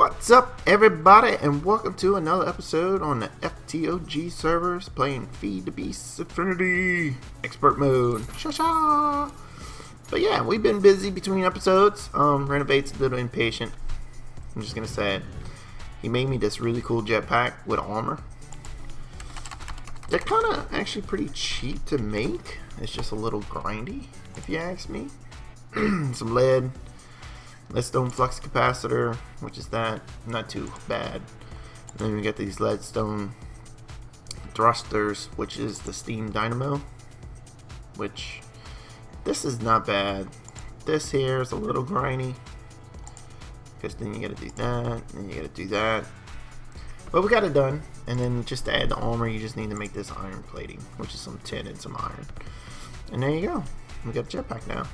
What's up, everybody, and welcome to another episode on the FTOG servers playing Feed the Beasts Infinity Expert Mode. Sha-sha! But yeah, we've been busy between episodes. Renovate's a little impatient. I'm just gonna say it. He made me this really cool jetpack with armor. They're kind of actually pretty cheap to make. It's just a little grindy, if you ask me. Some lead. Leadstone flux capacitor, which is that, not too bad. And then we get these leadstone thrusters, which is the steam dynamo, which this is not bad. This here is a little grindy, because then you gotta do that, and then you gotta do that. But we got it done, and then just to add the armor, you just need to make this iron plating, which is some tin and some iron. And there you go. We got a jetpack now.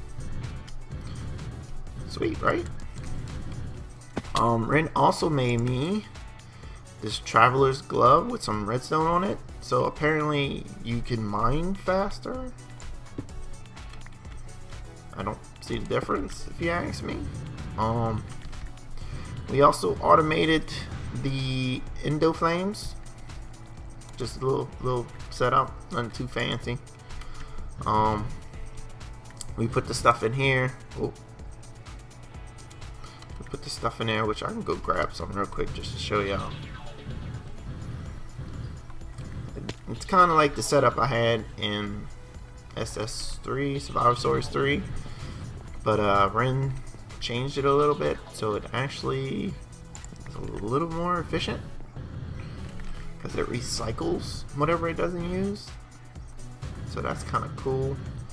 Sweet, right? Ren also made me this traveler's glove with some redstone on it. So apparently you can mine faster. I don't see the difference, if you ask me. We also automated the endo flames. Just a little setup, nothing too fancy. We put the stuff in here. Oh. Put the stuff in there, which I can go grab some real quick just to show y'all. It's kind of like the setup I had in SS3, Survivor Stories 3, but Ren changed it a little bit so it actually is a little more efficient because it recycles whatever it doesn't use. So that's kind of cool.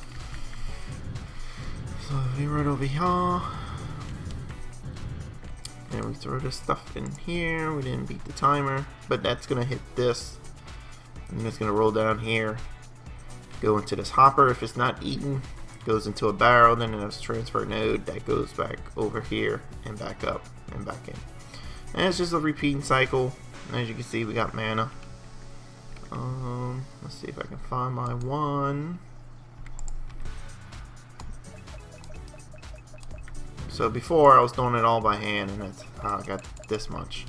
So we run over here. And we throw this stuff in here. We didn't beat the timer, but that's gonna hit this, and it's gonna roll down here, go into this hopper. If it's not eaten, goes into a barrel. Then there's a transfer node that goes back over here and back up and back in. And it's just a repeating cycle. And as you can see, we got mana. Let's see if I can find my one. So before I was doing it all by hand, and that's how I got this much.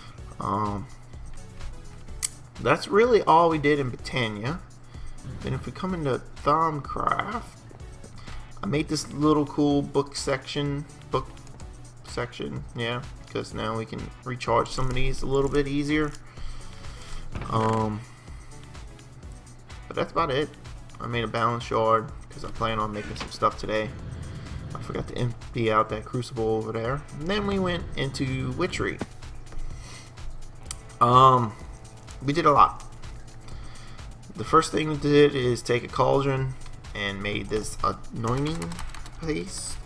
That's really all we did in Britannia. Then if we come into Thaumcraft, I made this little cool book section, yeah, because now we can recharge some of these a little bit easier. But that's about it. I made a balance yard because I plan on making some stuff today. I forgot to empty out that crucible over there. And then we went into witchery. We did a lot. The first thing we did is take a cauldron and made this anointing paste.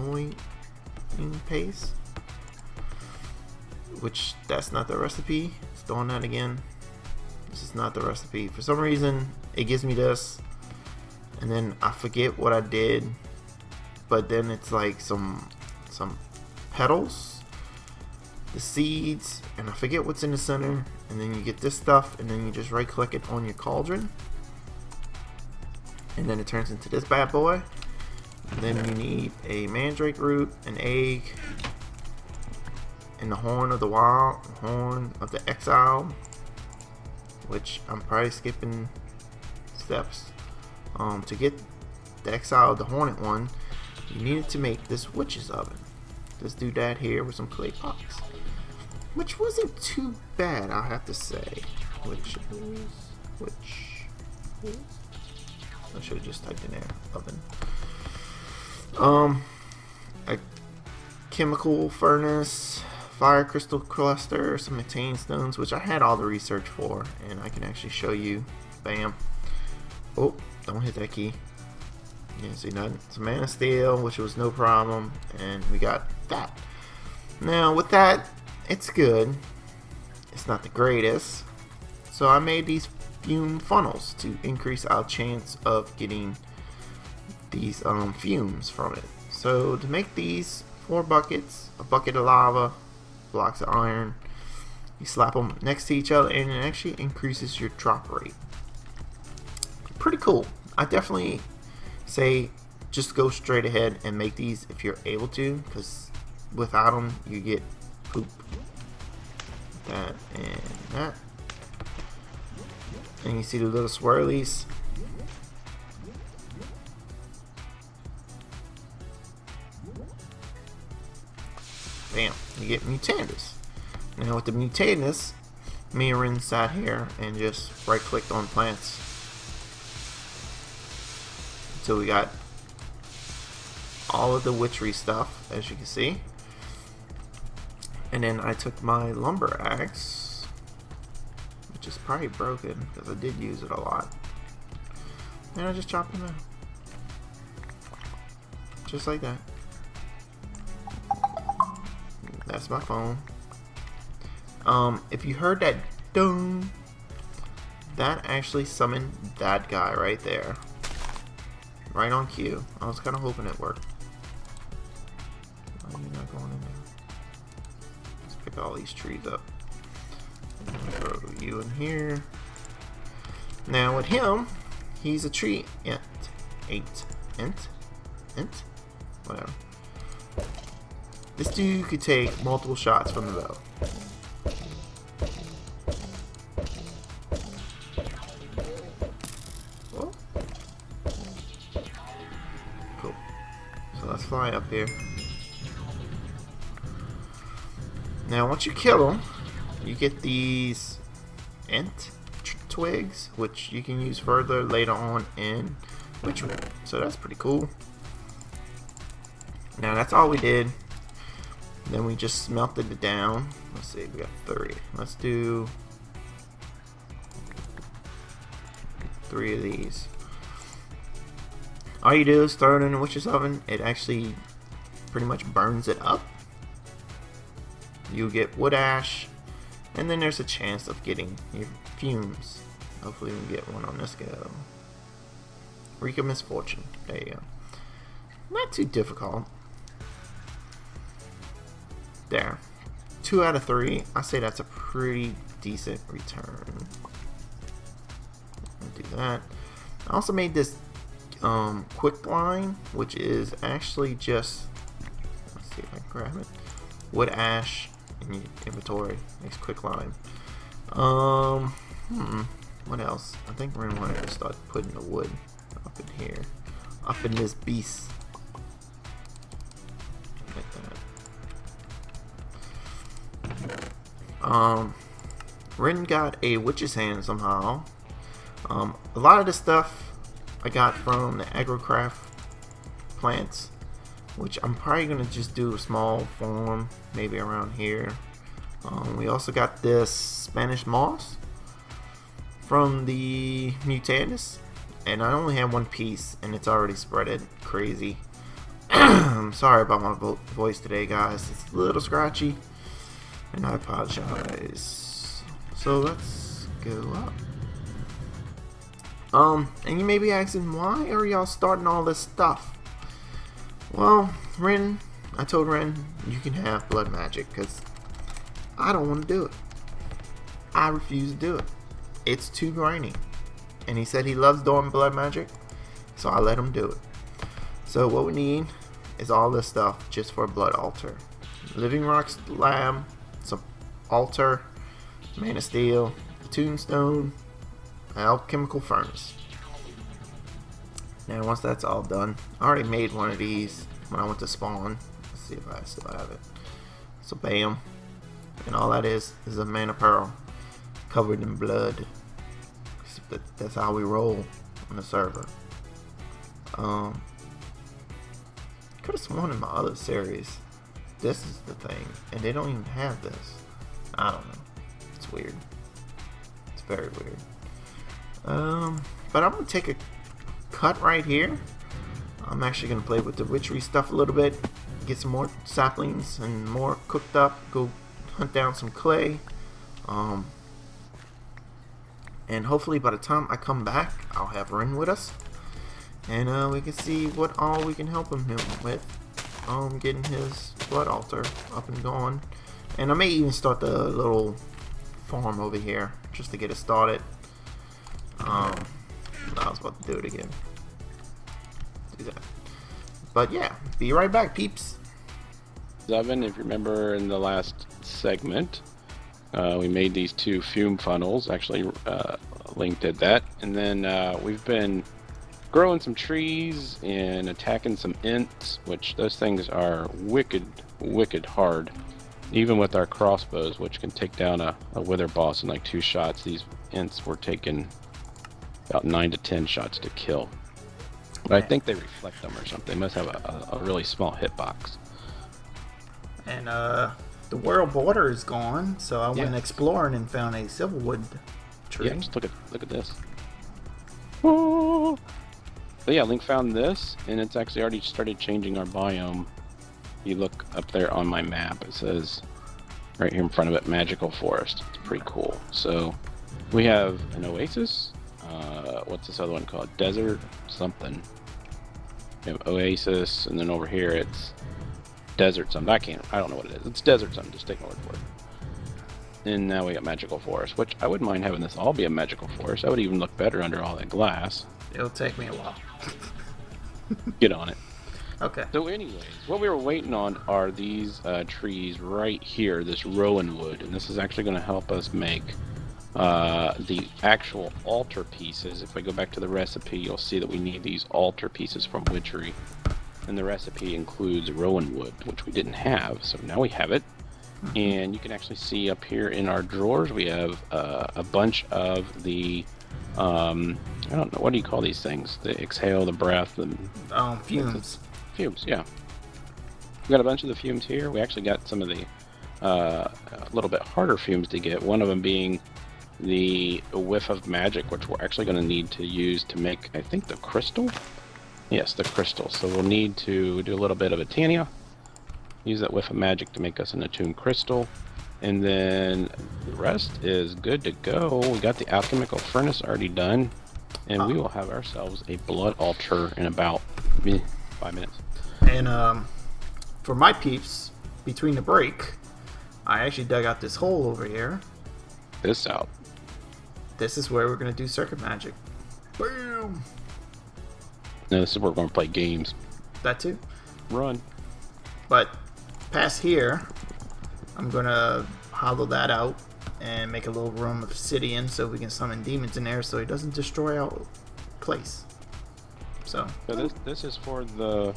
Which that's not the recipe. It's doing that again. This is not the recipe. For some reason it gives me this, and then I forget what I did. But then it's like some petals, the seeds, and I forget what's in the center. And then you get this stuff, and then you just right click it on your cauldron, and then it turns into this bad boy. And then you need a mandrake root, an egg, and the horn of the wild, horn of the exile, which I'm probably skipping steps. To get the exile, the hornet one, you needed to make this witch's oven. This doodad here with some clay pots, which wasn't too bad, I have to say. Which I should have just typed in there, oven. A chemical furnace, fire crystal cluster, some methane stones, which I had all the research for, and I can actually show you. Bam. Oh, don't hit that key. Yeah, see nothing. Some mana steel, which was no problem, and we got that. Now with that, it's good. It's not the greatest. So I made these fume funnels to increase our chance of getting these fumes from it. So to make these 4 buckets, a bucket of lava, blocks of iron, you slap them next to each other, and it actually increases your drop rate. Pretty cool. I definitely say just go straight ahead and make these if you're able to, because without them you get Poop. That and that. And you see the little swirlies. Bam, you get Mutanus. Now with the Mutanus, me and Rin sat here and just right clicked on plants until we got all of the witchery stuff, as you can see. And then I took my lumber axe, which is probably broken because I did use it a lot, and I just chopped them out. Just like that. That's my phone. If you heard that dong, that actually summoned that guy right there. Right on cue. I was kind of hoping it worked. Oh, you're not going in there. Let's pick all these trees up. Throw you in here. Now with him, he's a tree int. Int? Whatever. This dude could take multiple shots from the bow. Oh. Cool. So let's fly up here. Now once you kill him, you get these int twigs, which you can use further later on in Witchwood. So that's pretty cool. Now that's all we did. Then we just smelted it down. Let's see, we got 30. Let's do 3 of these. All you do is throw it in the witch's oven. It actually pretty much burns it up. You get wood ash, and then there's a chance of getting your fumes. Hopefully we can get one on this go. Wreak of Misfortune. There you go. Not too difficult. There. 2 out of 3. I say that's a pretty decent return. I'll do that. I also made this quick line, which is actually just, let's see if I can grab it, wood ash in your inventory. Makes quick line. What else? I think we're gonna want to start putting the wood up in here, up in this beast. Like that. Rin got a witch's hand somehow. A lot of the stuff I got from the agrocraft plants, which I'm probably gonna just do a small farm maybe around here. We also got this Spanish moss from the Mutanus, and I only have one piece and it's already spreaded crazy. I'm sorry about my voice today, guys. It's a little scratchy and I apologize. So let's go up. And you may be asking, why are y'all starting all this stuff? Well, Rin, I told Rin you can have blood magic because I don't want to do it. I refuse to do it. It's too grinding. And he said he loves doing blood magic, so I let him do it. So what we need is all this stuff just for a blood altar. Living rock slab, some altar, mana steel, tombstone, alchemical furnace. Now once that's all done, I already made one of these when I went to spawn. Let's see if I still have it. So bam, and all that is a mana pearl covered in blood. That's how we roll on the server. Could have sworn in my other series this is the thing, and they don't even have this. I don't know. It's weird. It's very weird. But I'm gonna take a cut right here. I'm actually gonna play with the witchery stuff a little bit, get some more saplings and more cooked up, go hunt down some clay, and hopefully by the time I come back I'll have Rin with us, and we can see what all we can help him with, getting his blood altar up and going. And I may even start the little farm over here just to get it started. I was about to do it again. Do that. But yeah, be right back, peeps. Zevin, if you remember in the last segment. We made these 2 fume funnels. Actually, Link did that. And then we've been growing some trees and attacking some ints, which those things are wicked hard. Even with our crossbows, which can take down a wither boss in like 2 shots, these ints were taking about 9 to 10 shots to kill. But I think they reflect them or something. They must have a really small hitbox. And the world border is gone, so I went exploring and found a silverwood tree. Yeah, just look at this. Oh. So yeah, Link found this, and it's actually already started changing our biome. You look up there on my map, it says right here in front of it, Magical Forest. It's pretty cool. So we have an oasis. What's this other one called? Desert something. We have oasis, and then over here it's desert something. I don't know what it is. It's desert something. Just take my word for it. And now we got Magical Forest, which I wouldn't mind having this all be a Magical Forest. That would even look better under all that glass. It'll take me a while. Get on it. Okay. So anyways, what we were waiting on are these trees right here, this rowan wood, and this is actually going to help us make the actual altar pieces. If we go back to the recipe, you'll see that we need these altar pieces from witchery, and the recipe includes rowan wood, which we didn't have, so now we have it. And you can actually see up here in our drawers we have a bunch of the I don't know, what do you call these things? The exhale, the breath, and fumes. Fumes, yeah. We got a bunch of the fumes here. We actually got some of the a little bit harder fumes to get. One of them being the whiff of magic, which we're actually going to need to use to make, I think, the crystal. Yes, the crystal. So we'll need to do a little bit of a Tania. Use that whiff of magic to make us an attuned crystal. And then the rest is good to go. We got the alchemical furnace already done. And we will have ourselves a blood altar in about 5 minutes. And for my peeps, between the break, I actually dug out this hole over here. This out. This is where we're going to do circuit magic. Boom! No, this is where we're going to play games. That too. Run. But past here, I'm going to hollow that out and make a little room of obsidian so we can summon demons in there so it doesn't destroy our place. So this is for the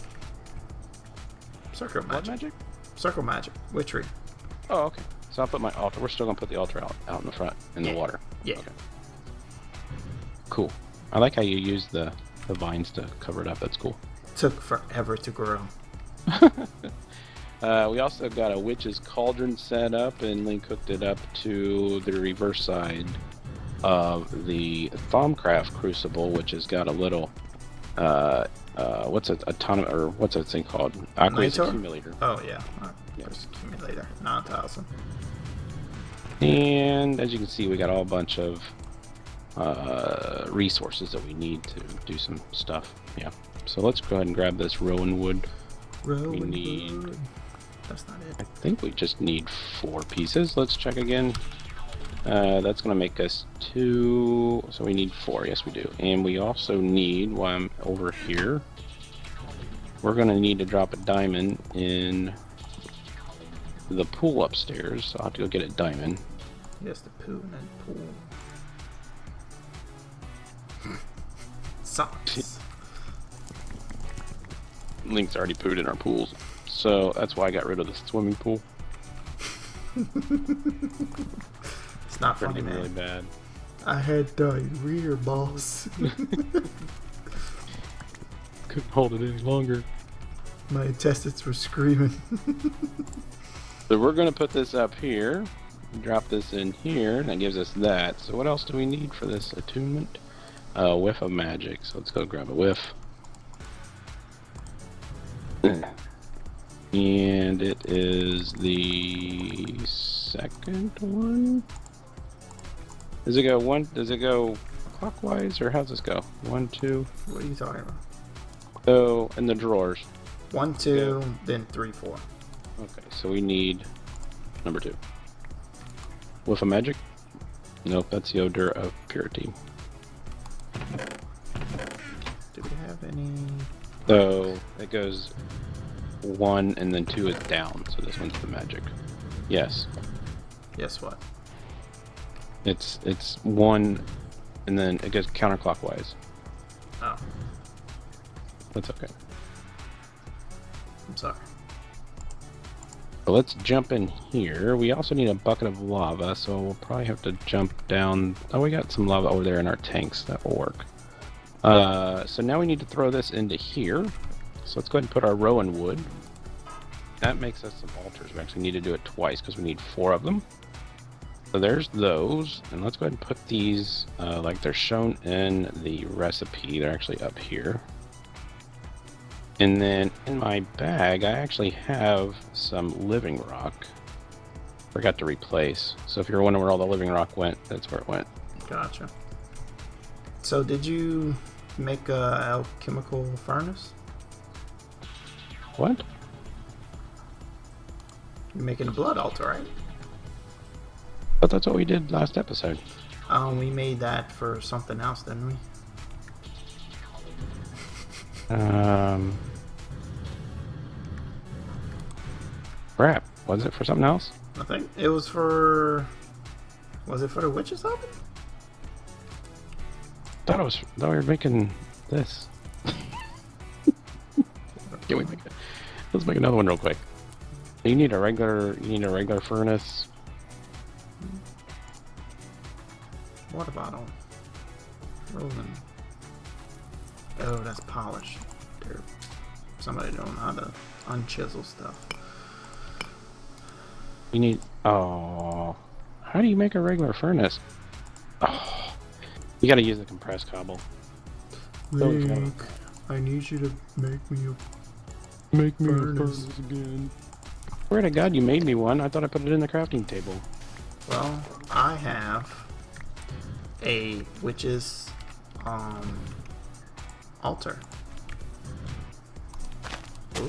circle blood magic. Circle magic. Witchery. Oh, okay. So I'll put my altar. We're still gonna put the altar out in the front in the water. Yeah. Okay. Cool. I like how you use the vines to cover it up. That's cool. Took forever to grow. We also got a witch's cauldron set up, and Link hooked it up to the reverse side of the Thaumcraft crucible, which has got a little what's that thing called? Aqueous accumulator. Oh yeah, Aqueous accumulator, 9,000. And as you can see, we got a whole bunch of resources that we need to do some stuff. Yeah. So let's go ahead and grab this rowan wood. We need. That's not it. I think we just need 4 pieces. Let's check again. That's going to make us 2. So we need 4. Yes, we do. And we also need, while I'm over here, we're going to need to drop a diamond in the pool upstairs. So I'll have to go get a diamond. Yes, the pool and then pool. Socks. Link's already pooed in our pools. So that's why I got rid of the swimming pool. It's not funny, man. Really bad. I had diarrhea, boss. Couldn't hold it any longer. My intestines were screaming. So we're going to put this up here. Drop this in here. And that gives us that. So what else do we need for this attunement? A whiff of magic. So let's go grab a whiff. And it is the second one. Does it go clockwise, or how's this go? 1, 2. What are you talking about? So in the drawers. 1, 2, then 3, 4. Okay, so we need number 2. Whiff of magic? Nope, that's the odor of purity. Do we have any? So it goes 1 and then 2 is down, so this one's the magic. Yes. Guess what? It's 1, and then it goes counterclockwise. Oh, That's okay. I'm sorry. So let's jump in here. We also need a bucket of lava, so we'll probably have to jump down. Oh, we got some lava over there in our tanks. That will work. So now we need to throw this into here. So let's go ahead and put our rowan wood. That makes us some altars. We actually need to do it twice because we need 4 of them. So there's those. And let's go ahead and put these like they're shown in the recipe. They're actually up here. And then in my bag, I actually have some living rock. Forgot to replace. So if you're wondering where all the living rock went, that's where it went. Gotcha. So did you make a alchemical furnace? What? You're making a blood altar, right? But that's what we did last episode. We made that for something else, didn't we? Crap. Was it for something else? I think it was for... Was it for the witch's oven? Thought we were making this. Can we make it? Let's make another one real quick. You need a regular furnace. Water bottle. Rolling. Oh, that's polished. Somebody don't know how to unchisel stuff. You need... Oh. How do you make a regular furnace? Oh. You gotta use the compressed cobble. Link, I need you to make me a furnace again. Swear to God, you made me one. I thought I put it in the crafting table. Well, I have a witch's altar. Oop.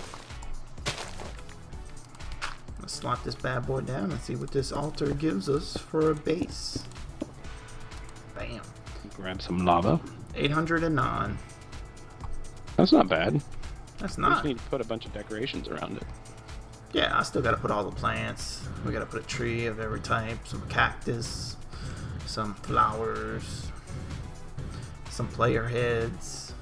Let's slot this bad boy down and see what this altar gives us for a base. Bam. Grab some lava. 809. That's not bad. That's We just not. need to put a bunch of decorations around it. Yeah, I still gotta put all the plants. We gotta put a tree of every type, some cactus, some flowers, some player heads.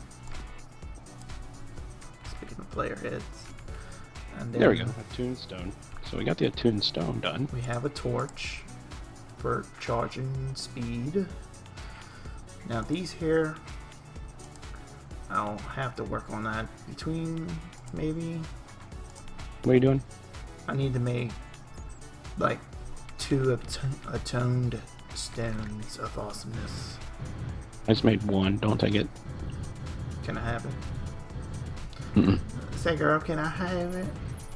Speaking of player heads. And then There we go. Attuned stone. So we got the attuned stone done. we have a torch for charging speed. Now these here, I'll have to work on that between maybe. What are you doing? I need to make like 2 attuned stones of awesomeness. I just made 1. Don't take it. Can I have it? Mm-mm. Say, girl, can I have it?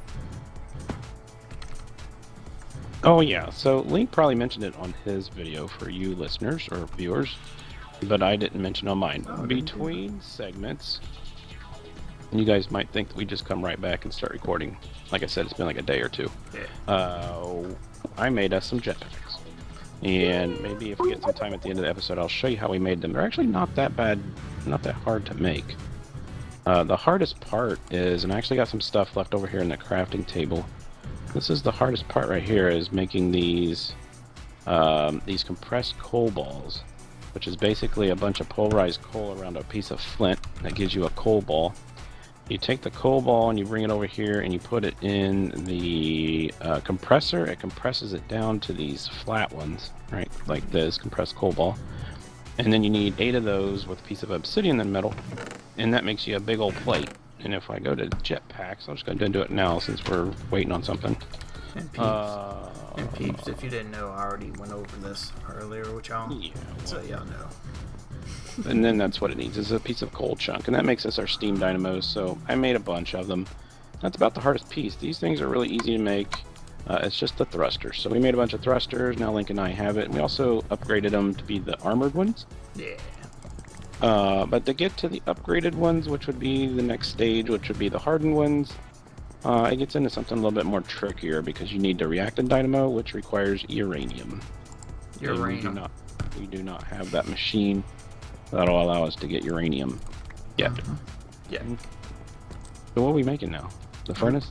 Oh yeah, so Link probably mentioned it on his video for you listeners or viewers, but I didn't mention on mine. Oh, Between segments, and you guys might think that we just come right back and start recording. Like I said, it's been like a day or 2. Yeah. I made us some jetpacks, and maybe if we get some time at the end of the episode, I'll show you how we made them. They're actually not that bad, not that hard to make. The hardest part is, and I actually got some stuff left over here in the crafting table. This is the hardest part right here, is making these compressed coal balls, which is basically a bunch of pulverized coal around a piece of flint that gives you a coal ball. You take the coal ball and you bring it over here and you put it in the compressor. It compresses it down to these flat ones, right, like this compressed coal ball. And then you need 8 of those with a piece of obsidian in the middle, and that makes you a big old plate. And if I go to jetpacks, I'll just go ahead and do it now since we're waiting on something. And peeps, if you didn't know, I already went over this earlier with y'all. Yeah, So y'all know. and then that's what it needs, is a piece of coal chunk, and that makes us our steam dynamos. So I made a bunch of them. That's about the hardest piece. These things are really easy to make. It's just the thrusters. So we made a bunch of thrusters. Now Link and I have it, and we also upgraded them to be the armored ones. Yeah. But to get to the upgraded ones, which would be the next stage, which would be the hardened ones, it gets into something a little bit more trickier because you need the reactant dynamo, which requires uranium. And Uranium. we do not have that machine that'll allow us to get uranium yet. Yeah. So what are we making now? The furnace?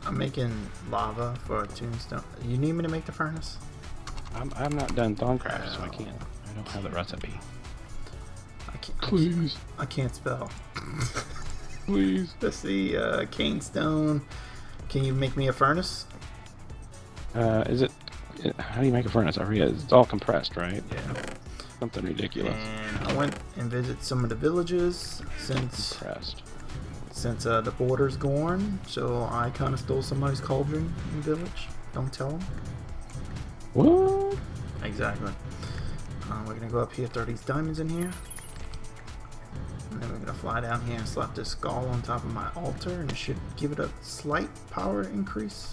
I'm making lava for a tombstone. You need me to make the furnace? I'm not done Thorncraft, so I can't. I don't have the recipe. I can't. Please. I can't spell. Please. Let's see. Cane stone. Can you make me a furnace? Is it? How do you make a furnace? I forget. It's all compressed, right? Yeah. Something ridiculous. And I went and visited some of the villages since Compressed. the border's gone. So I kind of stole somebody's cauldron in the village. Don't tell them. What? Exactly. We're gonna go up here, throw these diamonds in here. And then we're gonna fly down here and slap this skull on top of my altar, and it should give it a slight power increase.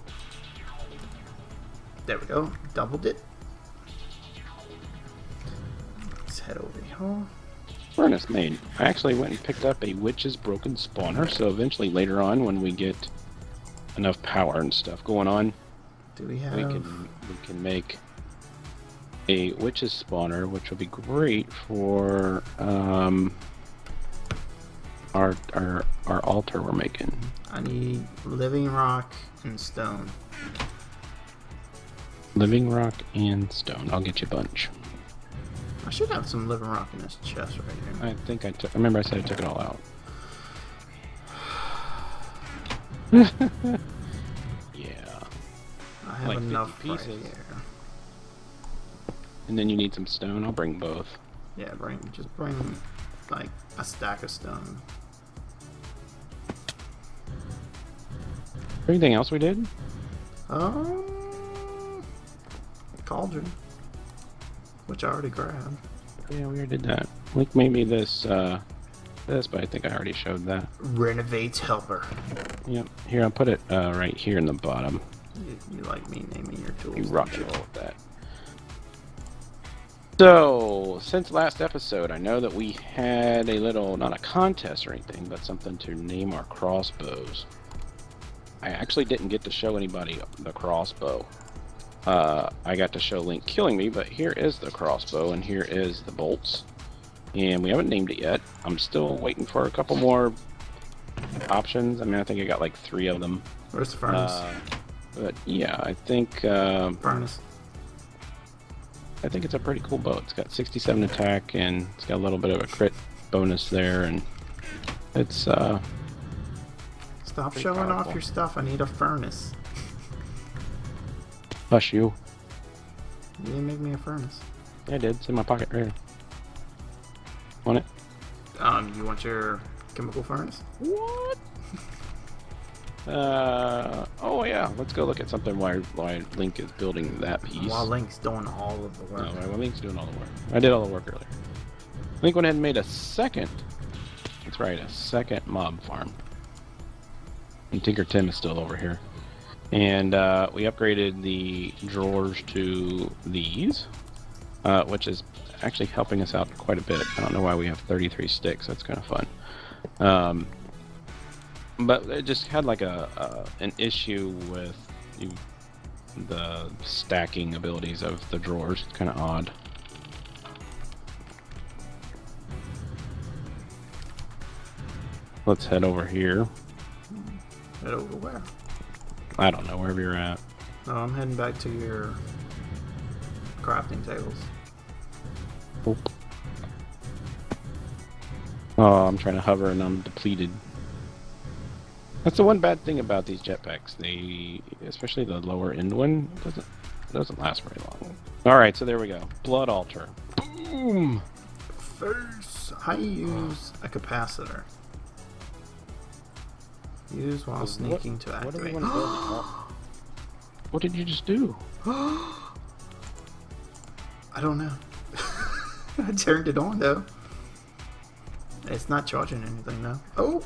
There we go, doubled it. Let's head over here. Furnace made. I actually went and picked up a witch's broken spawner, so eventually later on when we get enough power and stuff going on, Do we have? we can make a witch's spawner, which will be great for our altar we're making. I need living rock and stone. Living rock and stone. I'll get you a bunch. I should have some living rock in this chest right here. I think I took. I remember I said I took it all out. Yeah. I have like 50 enough right pieces. here. And then you need some stone. I'll bring both. Yeah, just bring like a stack of stone. Anything else we did? Cauldron, which I already grabbed. Yeah, we already did that. I think maybe this, but I think I already showed that. Renovate helper. Yep. Here, I'll put it right here in the bottom. You like me naming your tools? You rock and roll with that. So, since last episode, I know that we had a little, not a contest or anything, but something to name our crossbows. I actually didn't get to show anybody the crossbow. I got to show Link killing me, but here is the crossbow, and here is the bolts. And we haven't named it yet. I'm still waiting for a couple more options. I mean, I think I got like 3 of them. Where's the furnace? But yeah, I think Furnace. I think it's a pretty cool bow. It's got 67 attack, and it's got a little bit of a crit bonus there, and it's Stop pretty showing off powerful. your stuff. I need a furnace. hush you. You didn't make me a furnace. Yeah, I did. It's in my pocket right here. Want it? You want your chemical furnace? What? Oh yeah, let's go look at something while Link is building that piece. While Link's doing all of the work. No, while Link's doing all the work. I did all the work earlier. Link went ahead and made a second. That's right, a second mob farm. And Tinker Tim is still over here. And we upgraded the drawers to these, which is actually helping us out quite a bit. I don't know why we have 33 sticks. That's kind of fun. But it just had like an issue with the stacking abilities of the drawers. It's kind of odd. Let's head over here. Head over to where? I don't know, wherever you're at. No, I'm heading back to your crafting tables. Oop. Oh, I'm trying to hover and I'm depleted. That's the one bad thing about these jetpacks. They, especially the lower end one, doesn't last very long. All right, so there we go. Blood altar. Boom. First, how you use a capacitor? Use while sneaking to What do we activate. want to build? What did you just do? I don't know. I turned it on though. It's not charging anything though. Oh!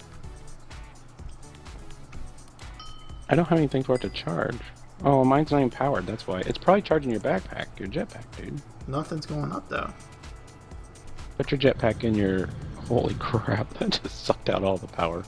I don't have anything for it to charge. Oh, mine's not even powered. That's why. It's probably charging your backpack, your jetpack, dude. Nothing's going up though. Put your jetpack in your... Holy crap, that just sucked out all the power.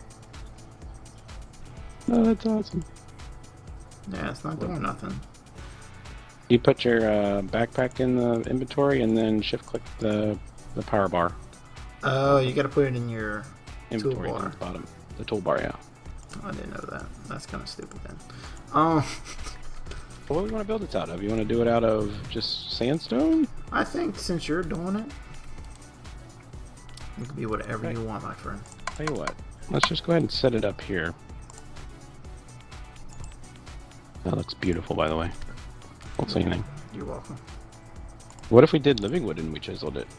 Oh, that's awesome. Yeah, it's not doing nothing. You put your backpack in the inventory and then shift click the power bar. Oh, you gotta put it in your Inventory toolbar. at the bottom. The toolbar, yeah. I didn't know that. That's kind of stupid then. What do we want to build this out of? You want to do it out of just sandstone? I think since you're doing it, it can be whatever you want, my friend. Tell you what, let's just go ahead and set it up here. That looks beautiful, by the way. Don't say anything. You're welcome. What if we did living wood and we chiseled it?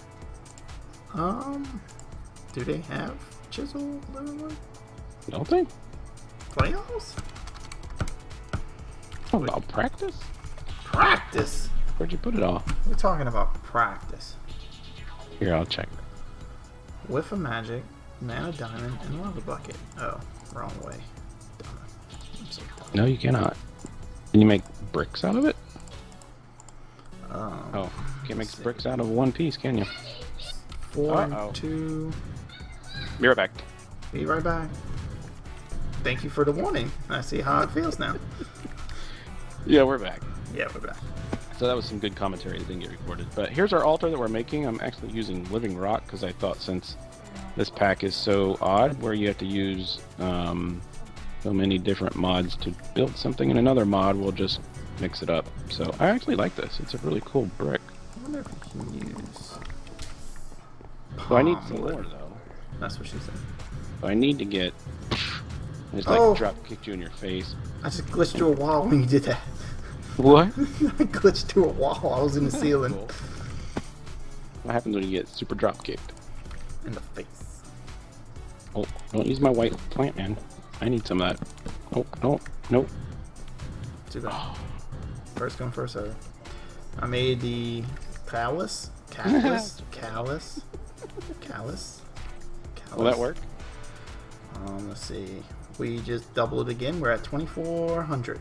Do they have chisel living wood? Don't they? Playoffs? Oh, I'll practice? Practice? Where'd you put it all? We're talking about practice. Here, I'll check. Whiff of magic, mana diamond, and lava bucket. Oh, wrong way. Darn it. I'm so dumb. No, you cannot. Can you make bricks out of it? Oh, you can't make bricks out of one piece, can you? 4 and 2. Be right back. Be right back. Thank you for the warning. I see how it feels now. Yeah, we're back. Yeah, we're back. So that was some good commentary that didn't get recorded. But here's our altar that we're making. I'm actually using living rock because I thought since this pack is so odd where you have to use so many different mods to build something in another mod, we'll just mix it up. So I actually like this. It's a really cool brick. I wonder if we can use... So I need some palm more wood. though. That's what she said. So I need to get... I just drop kicked you in your face. I just glitched through a wall when you did that. What? I glitched through a wall. I was in the ceiling. Cool. What happens when you get super drop kicked? In the face. Oh, don't use my white plant, man. I need some of that. Oh, no. Too bad. First come, first serve. I made the callus. Will that work? Let's see. We just doubled it again. We're at 2,400.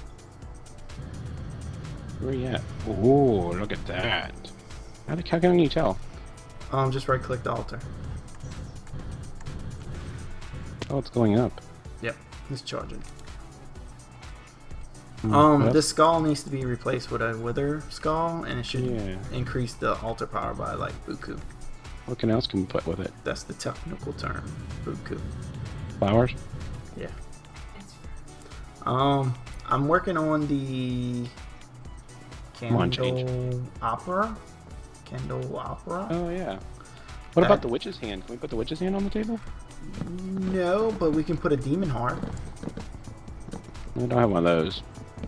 Where are you at? Ooh, look at that. How can you tell? Just right click the altar. Oh, it's going up. Yep, it's charging. Yep. This skull needs to be replaced with a wither skull, and it should Yeah. increase the altar power by like buku. What else can we put with it? That's the technical term, buku. Flowers? Yeah. I'm working on the Come on, change. Candle opera. Oh, yeah. What about the witch's hand? Can we put the witch's hand on the table? No, but we can put a demon heart. I don't have one of those.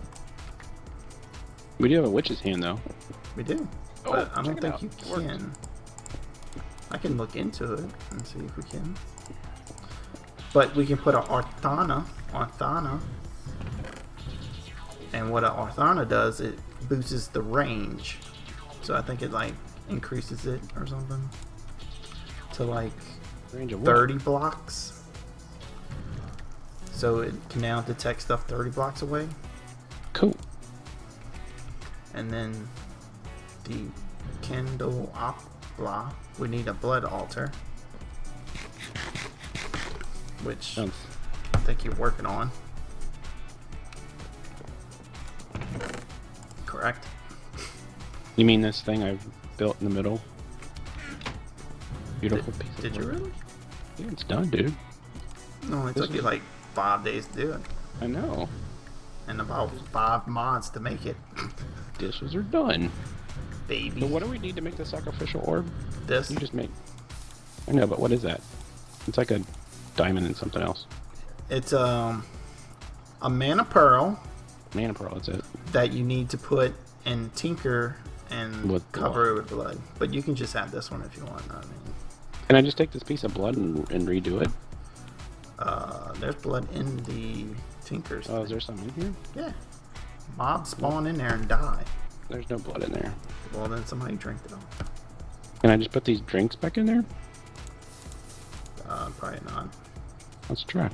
We do have a witch's hand, though. We do. Oh, But I don't check it think out. you It works. can. I can look into it and see if we can. But we can put an Arthana. And what an Arthana does, it boosts the range. So I think it like increases it or something to like Range of what? 30 blocks. So it can now detect stuff 30 blocks away. Cool. And then the Candelabra, we need a blood altar, which Sounds- I think you're working on. Correct? You mean this thing I've built in the middle? Beautiful piece of Did you work. really? Yeah, it's done, dude. No, it took you like 5 days to do it, I know. and about 5 mods to make it. Dishes are done. Baby. But what do we need to make the sacrificial orb? This? You just make... I know, but what is that? It's like a diamond and something else. It's a mana pearl Mana pearl, that's it. that you need to put and tinker and With cover it with blood. But you can just have this one if you want. I mean, Can I just take this piece of blood and redo it? there's blood in the tinkers. Oh, is there some in here? Yeah. Mobs spawn in there and die. There's no blood in there. Well, then somebody drank it all. Can I just put these drinks back in there? Probably not. Let's try.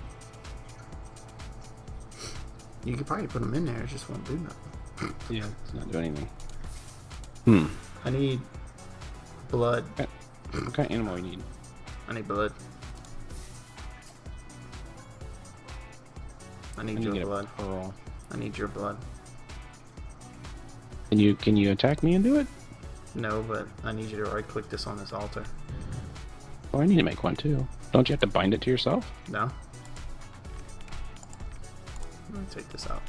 You could probably put them in there. It just won't do nothing. Yeah, it's not doing anything. I need blood. What kind of animal you need? I need blood. I I need need to your get a blood. pearl. I need your blood. Can you attack me and do it? No, but I need you to right click this on this altar. Oh, I need to make one too. Don't you have to bind it to yourself? No? take this out.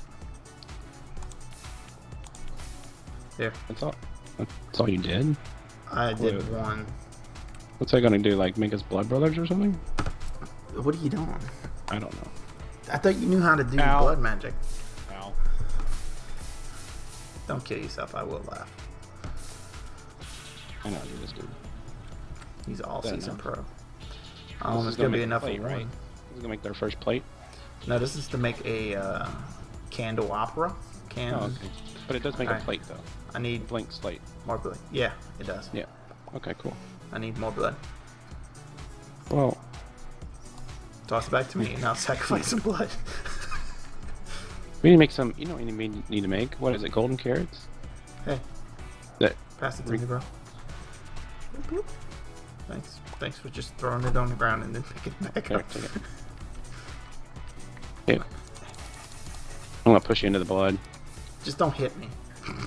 Here. That's all you did? I did one. What's that gonna do? Like make us blood brothers or something? What are you doing? I don't know. I thought you knew how to do Ow. blood magic. Ow. Don't kill yourself. I will laugh. I know you just do. He's all That season enough? pro. This It's is gonna be make a enough plate, for right? one. This is gonna make their first plate. No, this is to make a candle opera. Oh, okay. But it does make a Alright. plate though. I need Blank slate. more blood. Yeah, it does. Yeah. Okay, cool. I need more blood. Well, Toss it back to me, and I'll sacrifice some blood. we need to make some. You know what we need to make? What is it? Golden carrots? Hey, That. pass it to me, bro. Boop, boop. Thanks. Thanks for just throwing it on the ground and then picking it back Here, up. take it. Here. I'm gonna push you into the blood. Just don't hit me.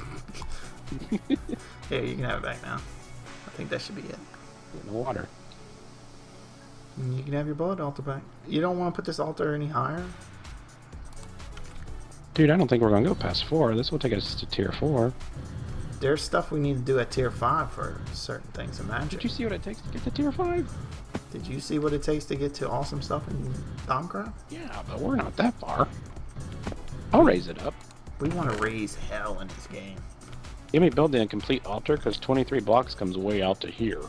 Here, you can have it back now. I think that should be it. In the water. And you can have your blood altar back. You don't want to put this altar any higher? Dude, I don't think we're gonna go past 4. This will take us to tier 4. There's stuff we need to do at tier 5 for certain things in magic. Did you see what it takes to get to tier 5? Did you see what it takes to get to awesome stuff in Thaumcraft? Yeah, but we're not that far. I'll raise it up. We want to raise hell in this game. Give me building a complete altar because 23 blocks comes way out to here.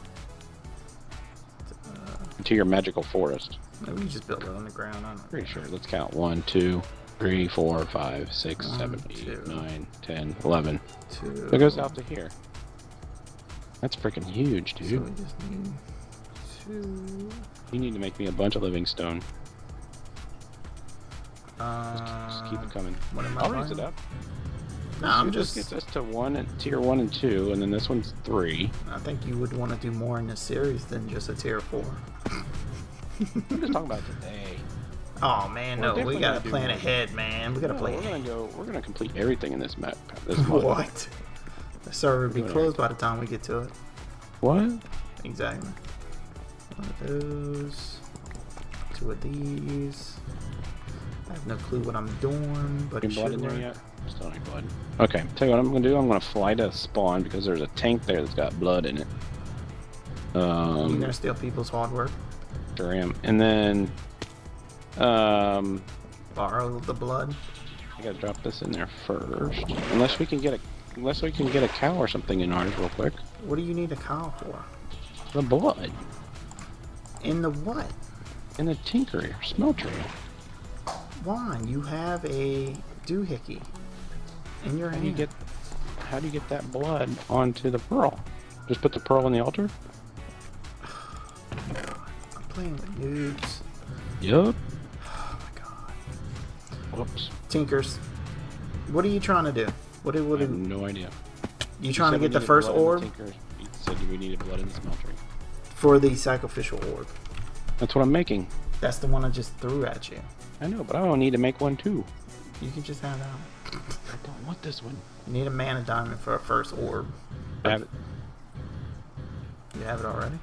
To your magical forest. Maybe we just build it on the ground. I don't Pretty sure. Let's count. 1, 2, 3, 4, 5, 6, 1, 7, 2, 8, 9, 10, 11. 2. It goes out to here. That's freaking huge, So dude. we just need 2. You need to make me a bunch of living stone. Just keep it coming. What am I I'll raise buying? it up. No, I'm This just. gets us to tier 1 and 2, and then this one's 3. I think you would want to do more in this series than just a tier 4. We're just talking about today. Oh man, We're no, we definitely gotta gonna do plan more. ahead, man. We gotta No, play we're ahead. gonna go. We're gonna complete everything in this map. This mod. What? The server would be Doing closed by the time we get to it. What? Exactly. One of those. 2 of these. I have no clue what I'm doing, but Any it blood should in there work. yet? Still any blood. Okay. Tell you what I'm gonna do. I'm gonna fly to spawn because there's a tank there that's got blood in it. You gonna steal people's hard work? Sure am. And then, Borrow the blood? I gotta drop this in there first. Unless we can get a cow or something in ours real quick. What do you need a cow for? The blood In the what? in the tinker smelter. Why? You have a doohickey in your How hand. do you get that blood onto the pearl? Just put the pearl on the altar? I'm playing with noobs. Yup. Oh my god. Whoops. Tinkers. What are you trying to do? What I are have no idea. you trying to said we get the needed first blood in the orb tinker. You said we needed blood in the smelter. for the sacrificial orb? That's what I'm making. That's the one I just threw at you. I know, but I don't need to make one too. You can just have that one. I don't want this one. You need a mana diamond for a first orb. I have it. You have it already?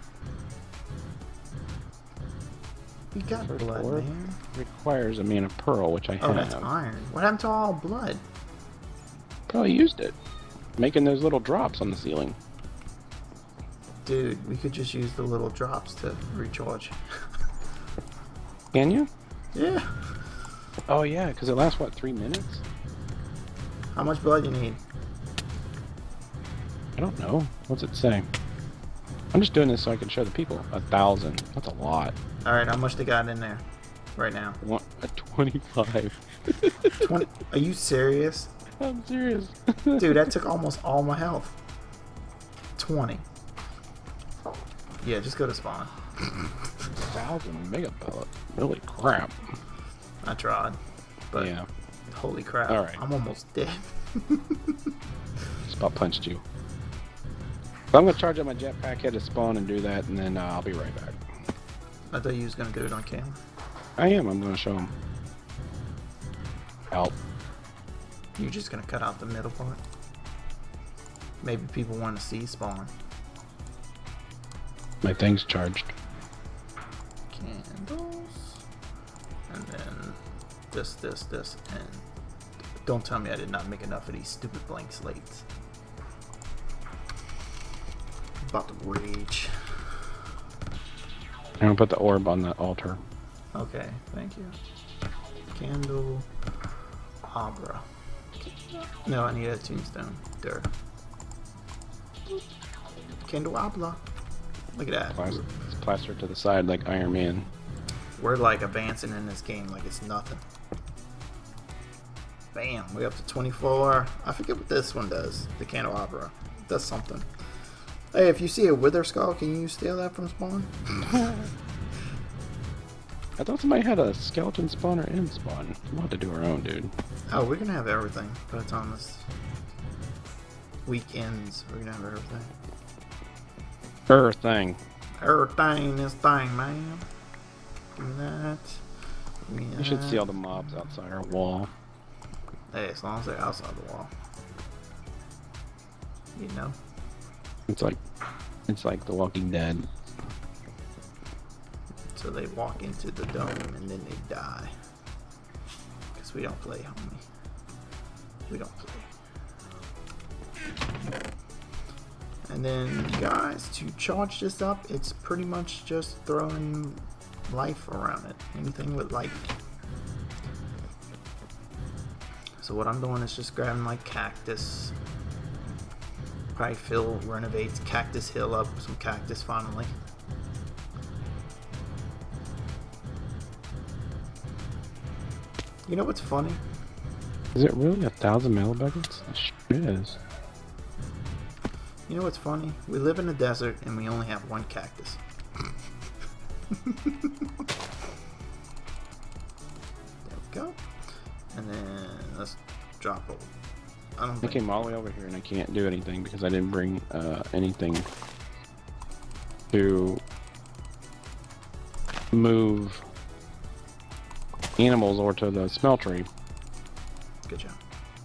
You got First blood, orb man. requires a mana pearl, which I Oh, have. that's iron. What happened to all blood? Probably used it. Making those little drops on the ceiling. Dude, we could just use the little drops to recharge. Can you? Yeah. Oh yeah, because it lasts what, 3 minutes? How much blood you need? I don't know. What's it say? I'm just doing this so I can show the people. 1,000. That's a lot. Alright, how much they got in there right now? A 25. 20. Are you serious? I'm serious. Dude, that took almost all my health. 20. Yeah, just go to spawn. 1,000 mega pellet. Holy crap. I tried. But Yeah. holy crap. Alright. I'm almost dead. Just about punched you. But I'm going to charge up my jetpack, head to spawn, and do that, and then I'll be right back. I thought you was gonna do it on camera. I am. I'm going to show them. Help. You're just gonna cut out the middle part. Maybe people want to see spawn. My thing's charged. Candles. And then this, and Don't tell me I did not make enough of these stupid blank slates. About to rage. I'm gonna put the orb on the altar. Okay, thank you. Candle. Abra. No, I need a tombstone. There. Candelabra. Look at that. It's plastered to the side like Iron Man. We're like advancing in this game like it's nothing. Bam, we're up to 24. I forget what this one does. The candelabra. It does something. Hey, if you see a wither skull, can you steal that from spawn? I thought somebody had a skeleton spawn or end spawn. We'll have to do our own, dude. Oh, we're gonna have everything by the time this week ends. We're gonna have everything. Everything. Everything, this thing, man. Give me that. Give me that. You should see all the mobs outside our wall. Hey, as long as they're outside the wall. You know? It's like The Walking Dead. So they walk into the dome and then they die. Because we don't play, homie. We don't play. And then, guys, to charge this up, it's pretty much just throwing life around it. Anything with life. So what I'm doing is just grabbing like cactus. Probably Phil renovates Cactus Hill up with some cactus finally. You know what's funny? Is it really 1,000 millibuckets? It sure is. You know what's funny? We live in a desert and we only have one cactus. There we go. And then let's drop it. I came all the way over here and I can't do anything because I didn't bring anything to move animals or to the smeltery. Good job.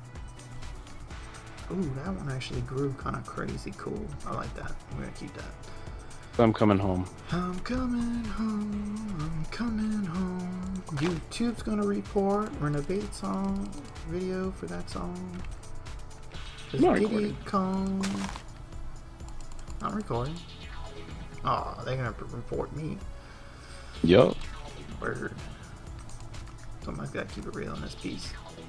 Ooh, that one actually grew kind of crazy cool. I like that. We're gonna keep that. So I'm coming home. I'm coming home. I'm coming home. YouTube's gonna report renovate song video for that song. Not recording. Kong. Not recording. Oh, they're gonna report me. Yup. Word. Somebody's gotta keep it real in this piece.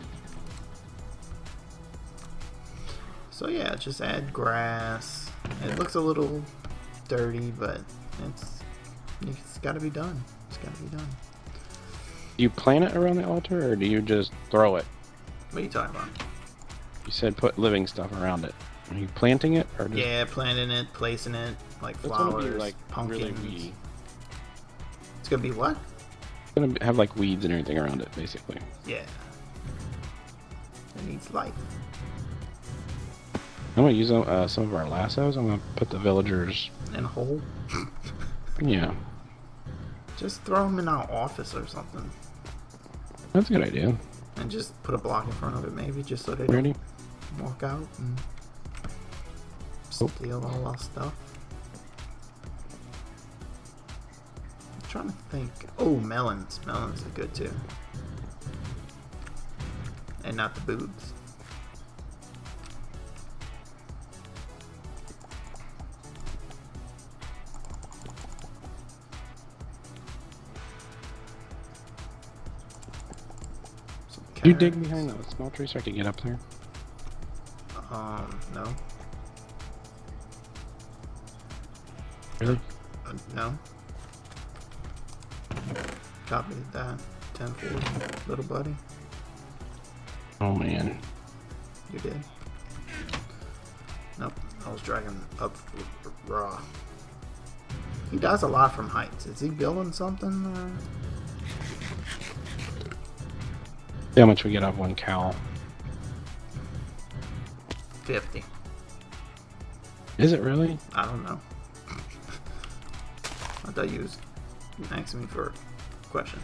So yeah, just add grass. It looks a little dirty, but it's gotta be done. It's gotta be done. Do you plant it around the altar or do you just throw it? What are you talking about? You said put living stuff around it. Are you planting it or just... Yeah, planting it, placing it, like It's gonna flowers, be like pumpkins. really weedy. It's gonna be what? It's gonna have like weeds and everything around it, basically. Yeah. It needs life. I'm gonna use some of our lassos. I'm gonna put the villagers In a hole. Yeah, Just throw them in our office or something. that's a good idea. And just put a block in front of it maybe, just so they Ready? don't walk out and steal all our stuff. I'm trying to think. Oh, melons. Melons are good too. And not the boobs. Some Do you dig carrots. behind the smeltery so I can get up there? No. Really? No. Copy that. 1040, little buddy. Oh man. You did. Nope. I was dragging up raw. He does a lot from heights. Is he building something? See how much we get off one cow. 50. Is it really? I don't know. I thought you was asking me for a question.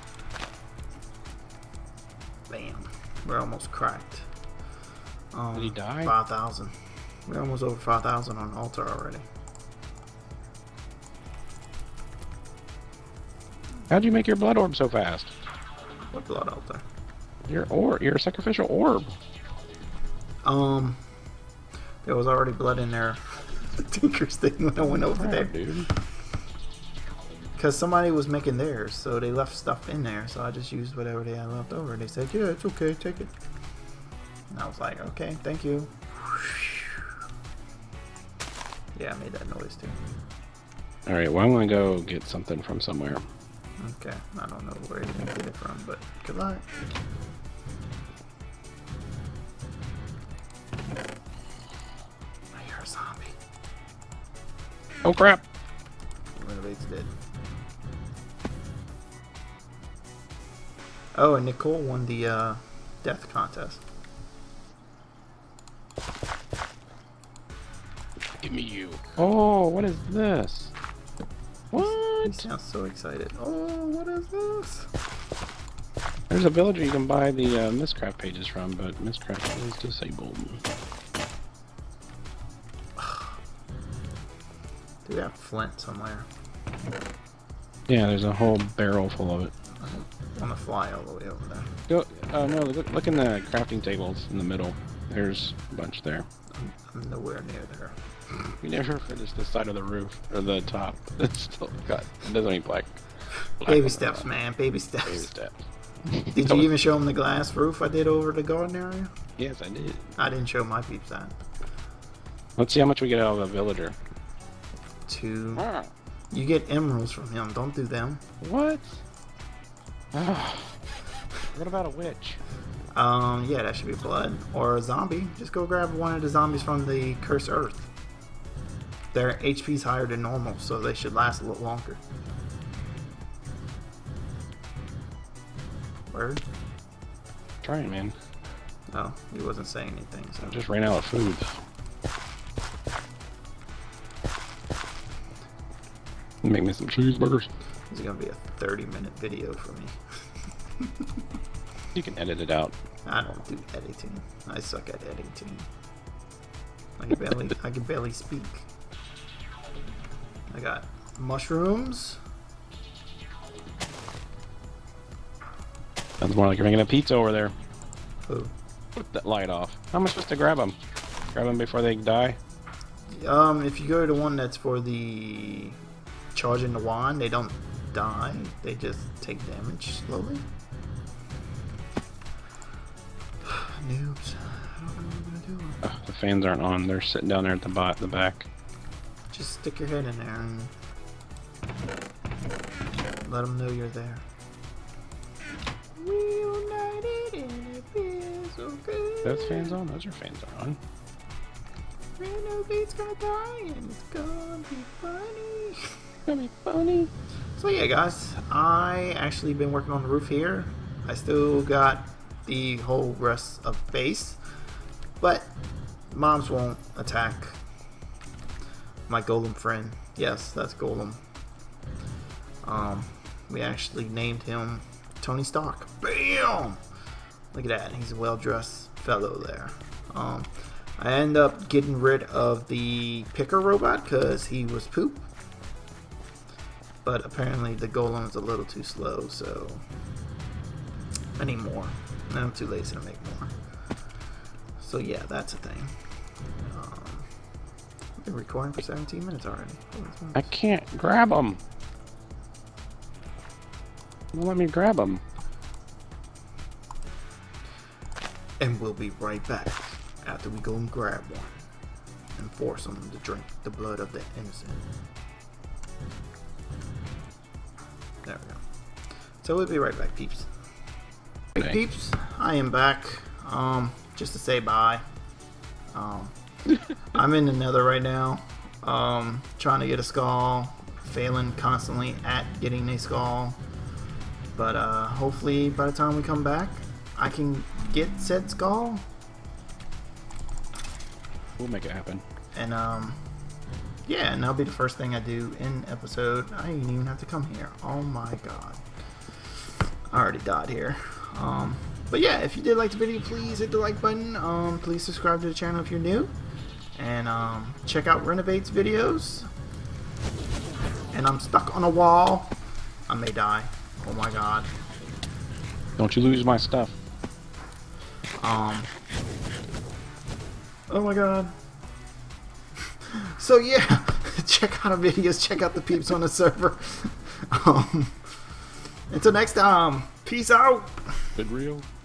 Bam. We're almost cracked. Did he die? 5,000. We're almost over 5,000 on altar already. How'd you make your blood orb so fast? What blood altar? Your sacrificial orb. There was already blood in their Tinker's thing when I went over there. Dude. Because somebody was making theirs, so they left stuff in there. So I just used whatever they had left over. They said, yeah, it's okay, take it. And I was like, okay, thank you. Yeah, I made that noise too. Alright, well I'm gonna go get something from somewhere. Okay, I don't know where you can get it from, but good luck. I hear a zombie. Oh crap! Renovate's dead. Oh, and Nicole won the death contest. Give me you. Oh, what is this? He What? sounds so excited. Oh, what is this? There's a villager you can buy the Mistcraft pages from, but Mistcraft is disabled. Do we have flint somewhere? Yeah, there's a whole barrel full of it. I want to fly all the way over there. Go, no, look in the crafting tables in the middle. There's a bunch there. I'm nowhere near there. We never finished the side of the roof, or the top. It's still got, it doesn't need black. Baby steps, man. Baby steps. Baby steps. Did you even show them the glass roof I did over the garden area? Yes, I did. I didn't show my peeps that. Let's see how much we get out of the villager. 2. You get emeralds from him. Don't do them. What? What about a witch? Yeah, that should be blood. Or a zombie. Just go grab one of the zombies from the Cursed Earth. Their HP's higher than normal, so they should last a little longer. Word? Trying, man. Oh, he wasn't saying anything, so. I just ran out of food. Make me some cheeseburgers. This is gonna be a 30-minute video for me. You can edit it out. I don't do editing. I suck at editing. I can barely speak. I got mushrooms. Sounds more like you're making a pizza over there. Oh. Put that light off. How am I supposed to grab them? Grab them before they die? If you go to the one that's for the charging the wand, they don't die. They just take damage slowly. Noobs. I don't know what I'm gonna do. The fans aren't on. They're sitting down there at the back. Just stick your head in there and let them know you're there. Reunited and it feels so good. Those fans on? Those are fans are on. Renovate's gonna die and it's gonna be funny. It's gonna be funny. So yeah, guys, I actually been working on the roof here. I still got the whole rest of base, but mobs won't attack my golem friend. Yes, that's Golem. We actually named him Tony Stark. Bam! Look at that. He's a well-dressed fellow there. I end up getting rid of the picker robot because he was poop. But apparently the golem is a little too slow, so I need more. And I'm too lazy to make more. So yeah, that's a thing. I've been recording for 17 minutes already. I can't grab them. Don't let me grab them. And we'll be right back after we go and grab one and force them to drink the blood of the innocent. There we go. So we'll be right back, peeps. Hey, Okay. peeps, I am back. Just to say bye. I'm in the nether right now. Trying to get a skull. Failing constantly at getting a skull. But hopefully by the time we come back, I can get said skull. We'll make it happen. And yeah, and that'll be the first thing I do in episode. I didn't even have to come here. Oh my god. I already died here. But yeah, if you did like the video, please hit the like button. Please subscribe to the channel if you're new. And check out Renovate's videos. And I'm stuck on a wall. I may die. Oh my god. Don't you lose my stuff. Oh my god. So yeah, check out our videos, check out the peeps on the server. Until next time, peace out. Been real.